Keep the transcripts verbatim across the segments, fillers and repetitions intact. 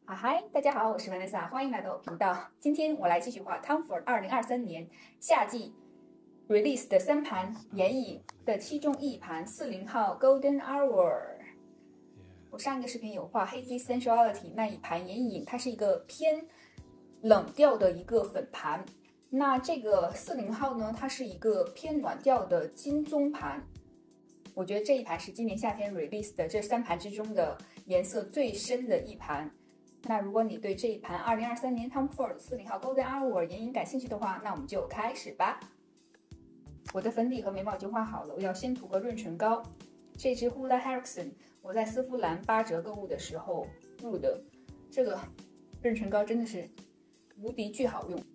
啊嗨，大家好，我是 Vanessa，欢迎来到我频道。今天我来继续画 Tom Ford 二零二三年夏季 release 的三盘眼影的其中一盘四零号 Golden Hour。我上一个视频有画 Hazy Sensuality 那一盘眼影，它是一个偏冷调的一个粉盘。那这个四零号呢，它是一个偏暖调的金棕盘。我觉得这一盘是今年夏天 release 的这三盘之中的颜色最深的一盘。那如果你对这一盘二零二三年 Tom Ford 四零号 Golden Hour 眼影感兴趣的话，那我们就开始吧。我的粉底和眉毛已经画好了，我要先涂个润唇膏。这支 Hoola Harrison 我在丝芙兰八折购物的时候入的，这个润唇膏真的是无敌巨好用，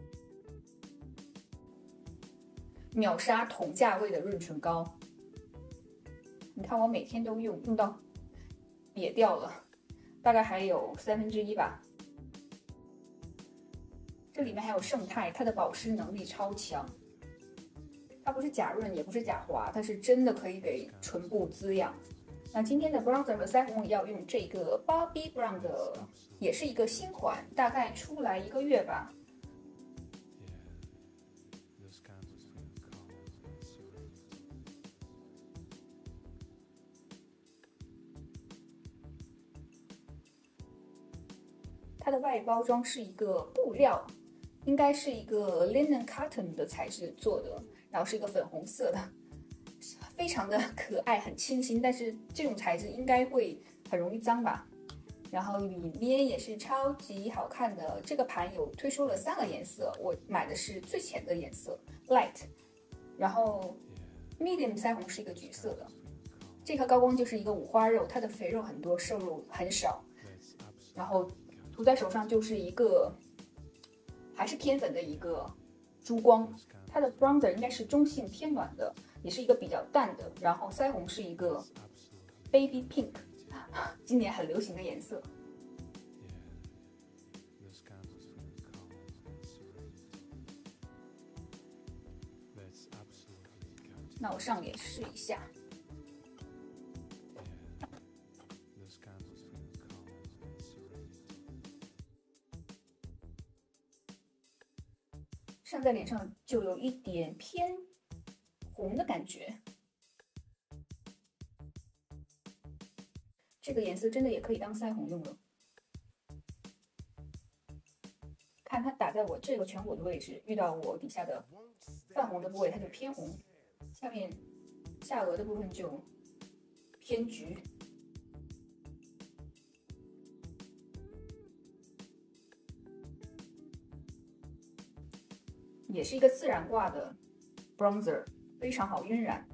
秒杀同价位的润唇膏。你看我每天都用，用到瘪掉了。大概还有三分之一吧。这里面还有胜肽，它的保湿能力超强。它不是假润，也不是假滑，它是真的可以给唇部滋养。那今天的 bronzer 和腮红要用这个 Bobbi Brown 的，也是一个新款，大概出来一个月吧。它的外包装是一个布料，应该是一个 linen cotton 的材质做的，然后是一个粉红色的，非常的可爱，很清新。但是这种材质应该会很容易脏吧。然后里面也是超级好看的，这个盘有推出了三个颜色，我买的是最浅的颜色 light， 然后 medium 腮红是一个橘色的。这颗高光就是一个五花肉，它的肥肉很多，瘦肉很少，然后涂在手上就是一个还是偏粉的一个珠光。它的 bronzer 应该是中性偏暖的，也是一个比较淡的。然后腮红是一个 baby pink， 今年很流行的颜色。那我上脸试一下。上在脸上就有一点偏红的感觉，这个颜色真的也可以当腮红用了。看它打在我这个颧骨的位置，遇到我底下的泛红的部位，它就偏红；下面下颚的部分就偏橘。也是一个自然挂的 bronzer， 非常好晕染。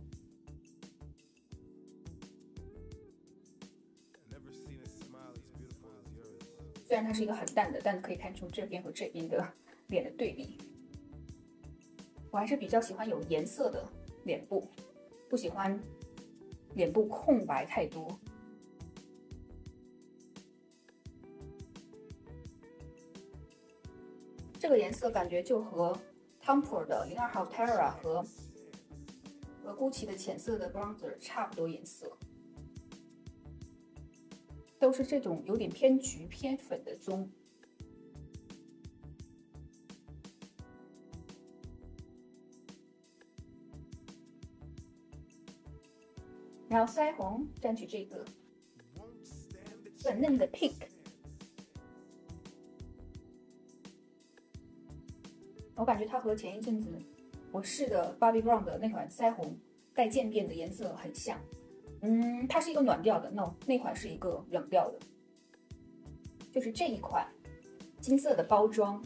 虽然它是一个很淡的，但可以看出这边和这边的脸的对比。我还是比较喜欢有颜色的脸部，不喜欢脸部空白太多。这个颜色感觉就和Tom Ford 的零二号 Terra 和和 Gucci 的浅色的 bronzer 差不多颜色，都是这种有点偏橘偏粉的棕。然后腮红蘸取这个粉嫩的 pink。我感觉它和前一阵子我试的 Bobbi Brown 的那款腮红带渐变的颜色很像。嗯，它是一个暖调的 ，no， 那款是一个冷调的。就是这一款金色的包装，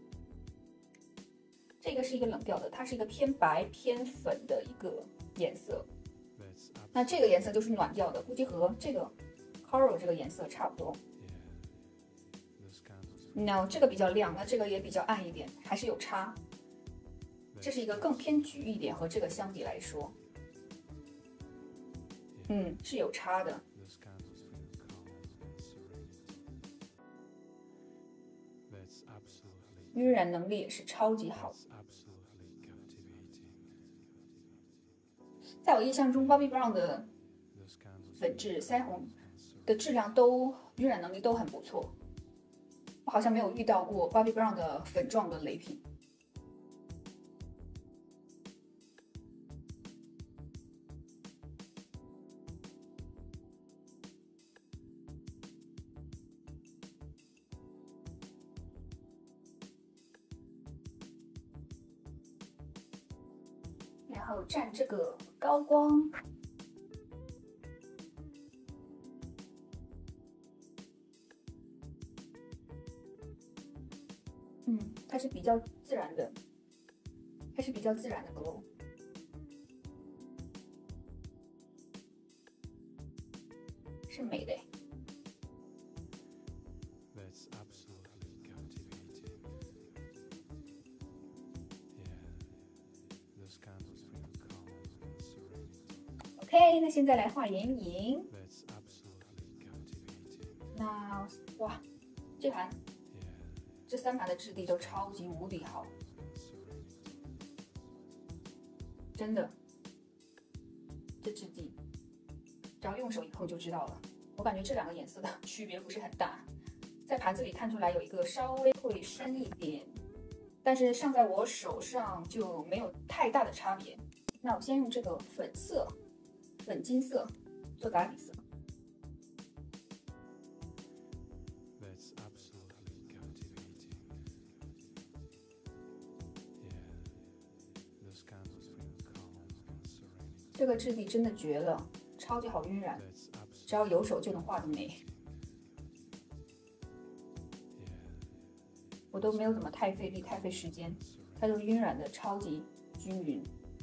这个是一个冷调的，它是一个偏白偏粉的一个颜色。那这个颜色就是暖调的，估计和这个 Coral 这个颜色差不多。No， 这个比较亮，那这个也比较暗一点，还是有差。这是一个更偏橘一点，和这个相比来说，嗯，是有差的。晕染能力也是超级好。在我印象中 ，Bobbi Brown 的粉质腮红的质量都晕染能力都很不错。 我好像没有遇到过 Bobbi Brown 的粉状的雷品。然后蘸这个高光。嗯，它是比较自然的，它是比较自然的 glow， 是美的。OK， 那现在来画眼影。那哇，这盘。这三盘的质地都超级无敌好，真的，这质地只要用手一碰就知道了。我感觉这两个颜色的区别不是很大，在盘子里看出来有一个稍微会深一点，但是上在我手上就没有太大的差别。那我先用这个粉色、粉金色做打底色。这个质地真的绝了，超级好晕染，只要有手就能画的美。我都没有怎么太费力、太费时间，它就晕染的超级均匀，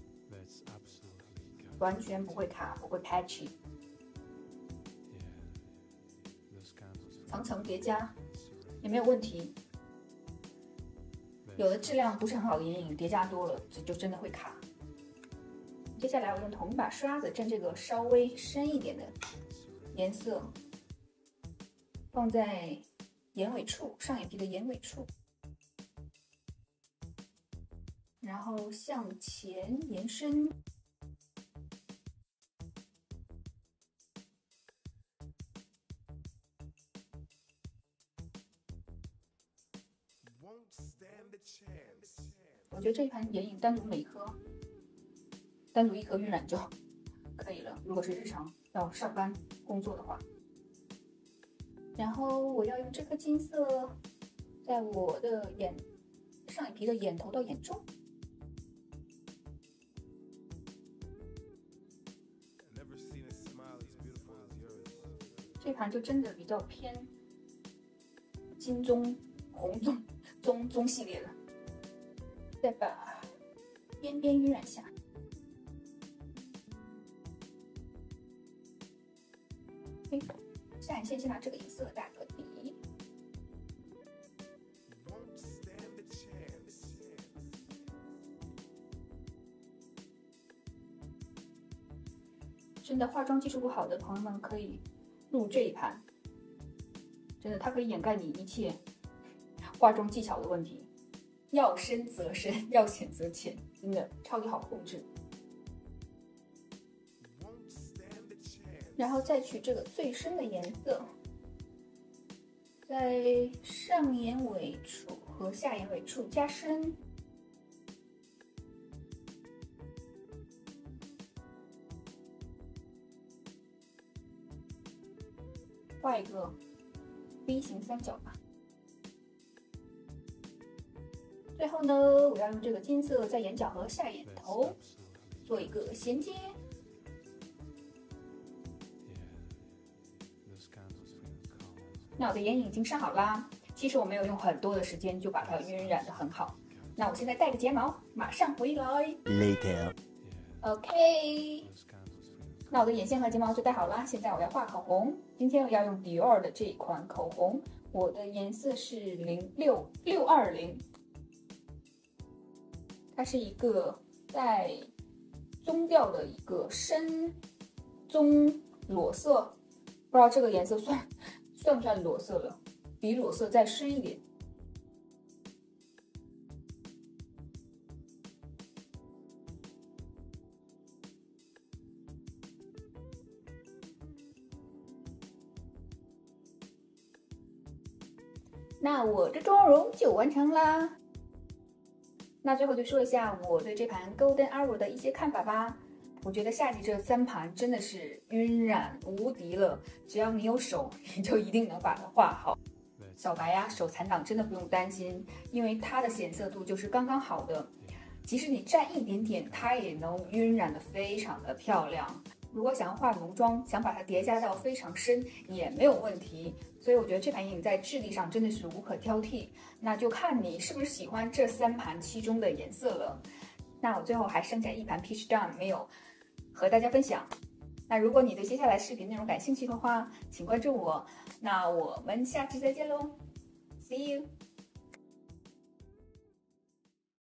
完全不会卡，不会 patchy， 层层叠加也没有问题。有的质量不是很好的眼影，叠加多了这就真的会卡。接下来我用同一把刷子蘸这个稍微深一点的颜色，放在眼尾处，上眼皮的眼尾处，然后向前延伸。我觉得这一盘眼影单独每一颗。单独一颗晕染就可以了，如果是日常要上班工作的话。然后我要用这颗金色，在我的眼上眼皮的眼头到眼中。这盘就真的比较偏金棕、红棕、棕棕系列的。再把边边晕染下。下眼线先拿这个颜色打个底，真的化妆技术不好的朋友们可以入这一盘，真的它可以掩盖你一切化妆技巧的问题，要深则深，要浅则浅，真的超级好控制。然后再取这个最深的颜色，在上眼尾处和下眼尾处加深，画一个 V 型三角吧。最后呢，我要用这个金色在眼角和下眼头做一个衔接。那我的眼影已经上好啦，其实我没有用很多的时间就把它晕染得很好。那我现在戴个睫毛，马上回来。 Later. OK， 那我的眼线和睫毛就戴好啦，现在我要画口红。今天我要用 Dior 的这一款口红，我的颜色是零六六二零，它是一个带棕调的一个深棕裸色，不知道这个颜色算。算不算裸色了？比裸色再深一点。 那我的妆容就完成啦。那最后就说一下我对这盘 Golden Arrow 的一些看法吧。我觉得夏季这三盘真的是晕染无敌了，只要你有手，你就一定能把它画好。小白呀、啊，手残党真的不用担心，因为它的显色度就是刚刚好的，即使你蘸一点点，它也能晕染得非常的漂亮。如果想要化浓妆，想把它叠加到非常深也没有问题。所以我觉得这盘眼影在质地上真的是无可挑剔，那就看你是不是喜欢这三盘其中的颜色了。那我最后还剩下一盘 Peach Dawn 没有和大家分享。那如果你对接下来视频内容感兴趣的话，请关注我。那我们下期再见喽 ，See you。